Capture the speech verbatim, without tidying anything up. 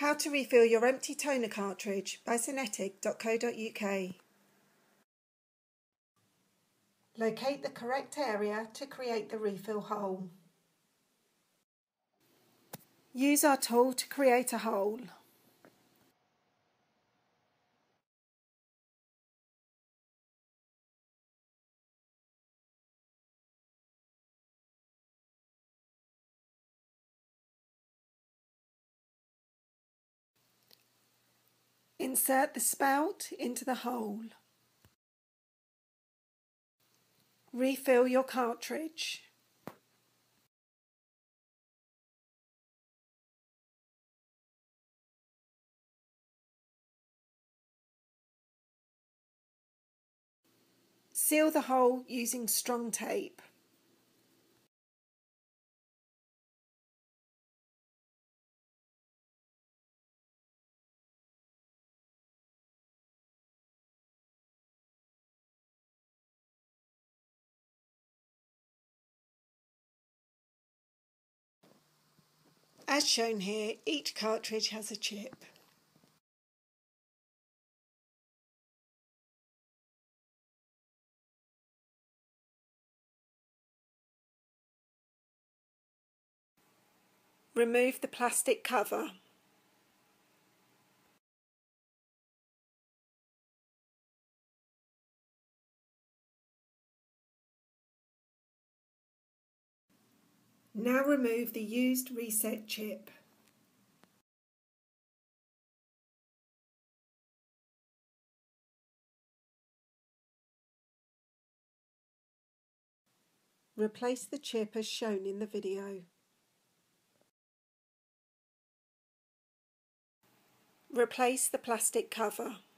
How to refill your empty toner cartridge by cinetic dot co dot U K. Locate the correct area to create the refill hole. Use our tool to create a hole. Insert the spout into the hole. Refill your cartridge. Seal the hole using strong tape. As shown here, each cartridge has a chip. Remove the plastic cover. Now remove the used reset chip. Replace the chip as shown in the video. Replace the plastic cover.